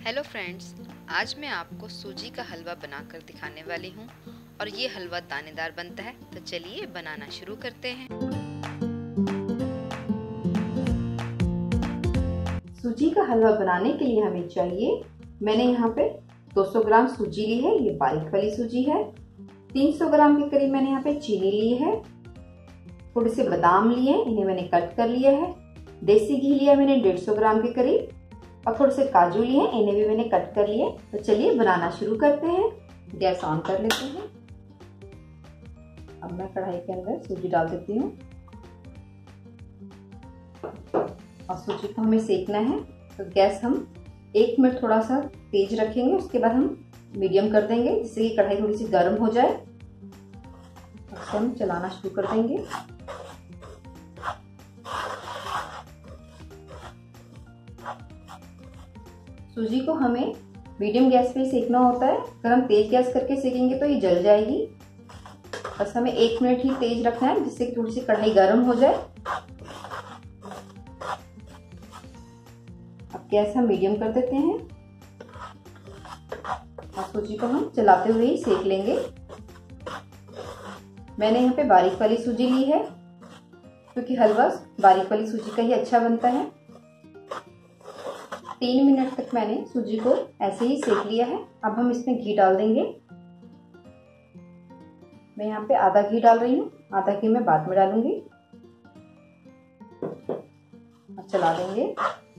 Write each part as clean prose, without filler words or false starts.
Hello friends, आज मैं आपको सूजी का हलवा बनाकर दिखाने वाली हूँ और ये हलवा दानेदार बनता है। तो चलिए बनाना शुरू करते हैं। सूजी का हलवा बनाने के लिए हमें चाहिए, मैंने यहाँ पे 200 ग्राम सूजी ली है, ये बारीक वाली सूजी है। 300 ग्राम के करीब मैंने यहाँ पे चीनी ली है। थोड़े से बादाम लिए, इन्हें मैंने कट कर लिया है। देसी घी लिया मैंने 150 ग्राम के करीब और थोड़े से काजू लिए, इन्हें भी मैंने कट कर लिए। तो चलिए बनाना शुरू करते हैं। गैस ऑन कर लेते हैं। अब मैं कढ़ाई के अंदर सूजी डाल देती हूँ और सूजी को हमें सेकना है। तो गैस हम 1 मिनट थोड़ा सा तेज रखेंगे, उसके बाद हम मीडियम कर देंगे जिससे कि कढ़ाई थोड़ी सी गर्म हो जाए। अब हम चलाना शुरू कर देंगे। सूजी को हमें मीडियम गैस पे सेकना होता है। अगर हम तेज गैस करके सेकेंगे तो ये जल जाएगी। बस हमें 1 मिनट ही तेज रखना है जिससे कि थोड़ी सी कढ़ाई गर्म हो जाए। अब गैस हम मीडियम कर देते हैं और सूजी को हम चलाते हुए ही सेक लेंगे। मैंने यहाँ पे बारीक वाली सूजी ली है क्योंकि हलवा बारीक वाली सूजी का ही अच्छा बनता है। 3 मिनट तक मैंने सूजी को ऐसे ही सेक लिया है। अब हम इसमें घी डाल देंगे। मैं यहाँ पे आधा घी डाल रही हूँ, आधा घी मैं बाद में डालूंगी। अब चला देंगे।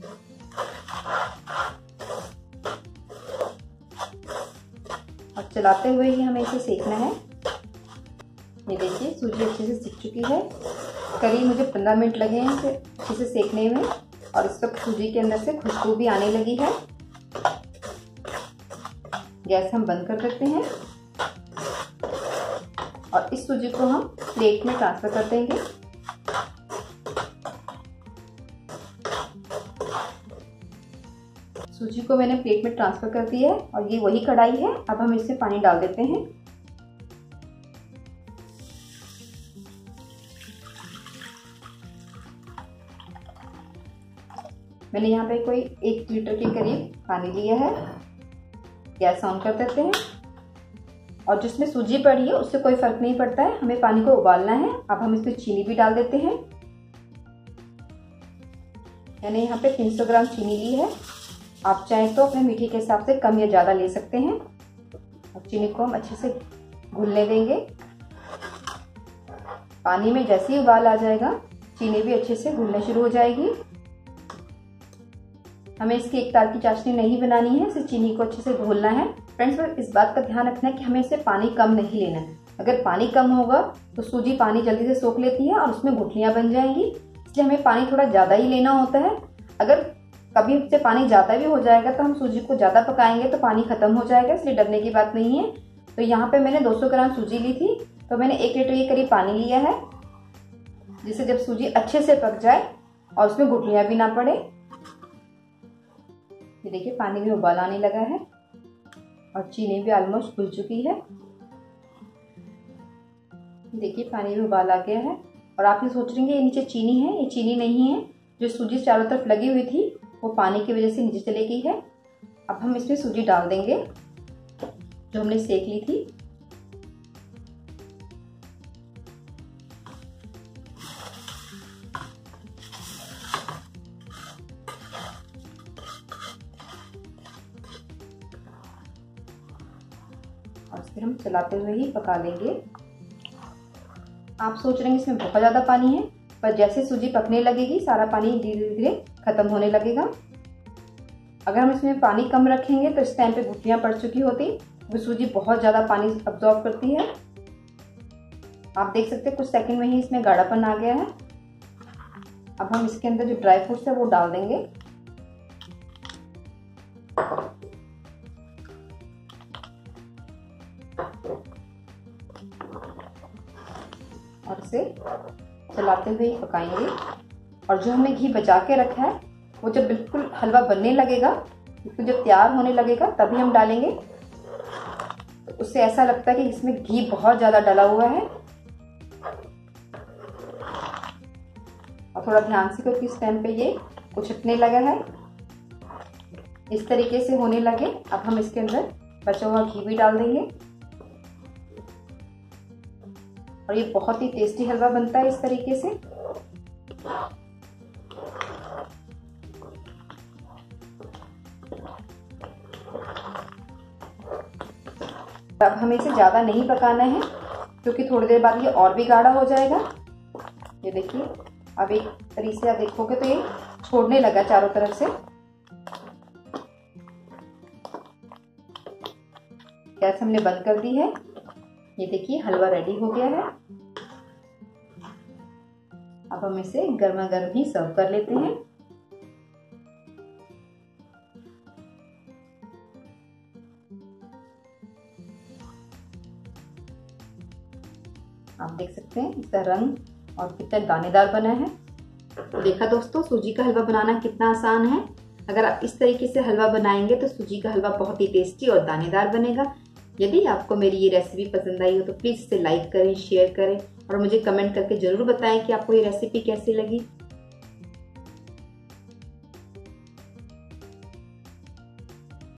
अब चलाते हुए ही हमें इसे सेकना है। ये देखिए सूजी अच्छे से सिक चुकी है। करीब मुझे 15 मिनट लगे हैं इसे अच्छे से सेकने में और इस वक्त सूजी के अंदर से खुशबू भी आने लगी है। गैस हम बंद कर देते हैं और इस सूजी को हम प्लेट में ट्रांसफर कर देंगे। सूजी को मैंने प्लेट में ट्रांसफर कर दिया है और ये वही कढ़ाई है। अब हम इसमें पानी डाल देते हैं। मैंने यहाँ पे कोई 1 लीटर के करीब पानी लिया है। गैस ऑन कर देते हैं और जिसमें सूजी पड़ी है उससे कोई फर्क नहीं पड़ता है, हमें पानी को उबालना है। अब हम इसमें चीनी भी डाल देते हैं। मैंने यहाँ पे 300 ग्राम चीनी ली है। आप चाहें तो अपने मीठे के हिसाब से कम या ज़्यादा ले सकते हैं। अब चीनी को हम अच्छे से घुलने देंगे। पानी में जैसे ही उबाल आ जाएगा चीनी भी अच्छे से घुलने शुरू हो जाएगी। हमें इसकी एक तार की चाशनी नहीं बनानी है, सिर्फ चीनी को अच्छे से घोलना है। फ्रेंड्स, इस बात का ध्यान रखना है कि हमें इसे पानी कम नहीं लेना है। अगर पानी कम होगा तो सूजी पानी जल्दी से सोख लेती है और उसमें गुठलियां बन जाएंगी, इसलिए हमें पानी थोड़ा ज़्यादा ही लेना होता है। अगर कभी उससे पानी ज़्यादा भी हो जाएगा तो हम सूजी को ज़्यादा पकाएंगे तो पानी खत्म हो जाएगा, इसलिए डरने की बात नहीं है। तो यहाँ पे मैंने 200 ग्राम सूजी ली थी, तो मैंने 1 लीटर के करीब पानी लिया है, जिससे जब सूजी अच्छे से पक जाए और उसमें गुठलियां भी ना पड़े। ये देखिए पानी में उबाल आने लगा है और चीनी भी ऑलमोस्ट घुल चुकी है। देखिए पानी में उबाल आ गया है और आप ये सोच रहे हैं ये नीचे चीनी है, ये चीनी नहीं है। जो सूजी चारों तरफ लगी हुई थी वो पानी की वजह से नीचे चली गई है। अब हम इसमें सूजी डाल देंगे जो हमने सेक ली थी। और फिर हम चलाते हुए ही पका लेंगे। आप सोच रहे हैं इसमें बहुत ज़्यादा पानी है, पर जैसे सूजी पकने लगेगी सारा पानी धीरे धीरे खत्म होने लगेगा। अगर हम इसमें पानी कम रखेंगे तो इस टाइम पे गुठलियां पड़ चुकी होती। वो सूजी बहुत ज़्यादा पानी अब्जॉर्ब करती है। आप देख सकते हैं कुछ सेकंड में ही इसमें गाढ़ापन आ गया है। अब हम इसके अंदर जो ड्राई फ्रूट्स है वो डाल देंगे और इसे चलाते हुए ही पकाएंगे। और जो हमने घी बचा के रखा है वो जब बिल्कुल हलवा बनने लगेगा, बिल्कुल जब तैयार होने लगेगा तभी हम डालेंगे। तो उससे ऐसा लगता है कि इसमें घी बहुत ज़्यादा डला हुआ है। और थोड़ा ध्यान से क्योंकि इस टाइम पे ये उछटने लगा है। इस तरीके से होने लगे, अब हम इसके अंदर बचा हुआ घी भी डाल देंगे और ये बहुत ही टेस्टी हलवा बनता है इस तरीके से। अब हमें इसे ज़्यादा नहीं पकाना है क्योंकि थोड़ी देर बाद ये और भी गाढ़ा हो जाएगा। ये देखिए, अब एक तरीके से आप देखोगे तो ये छोड़ने लगा चारों तरफ से। गैस हमने बंद कर दी है। ये देखिए हलवा रेडी हो गया है। अब हम इसे गर्मा गर्म ही सर्व कर लेते हैं। आप देख सकते हैं इसका रंग और कितना दानेदार बना है। तो देखा दोस्तों, सूजी का हलवा बनाना कितना आसान है। अगर आप इस तरीके से हलवा बनाएंगे तो सूजी का हलवा बहुत ही टेस्टी और दानेदार बनेगा। यदि आपको मेरी ये रेसिपी पसंद आई हो तो प्लीज़ इसे लाइक करें, शेयर करें और मुझे कमेंट करके ज़रूर बताएं कि आपको ये रेसिपी कैसी लगी।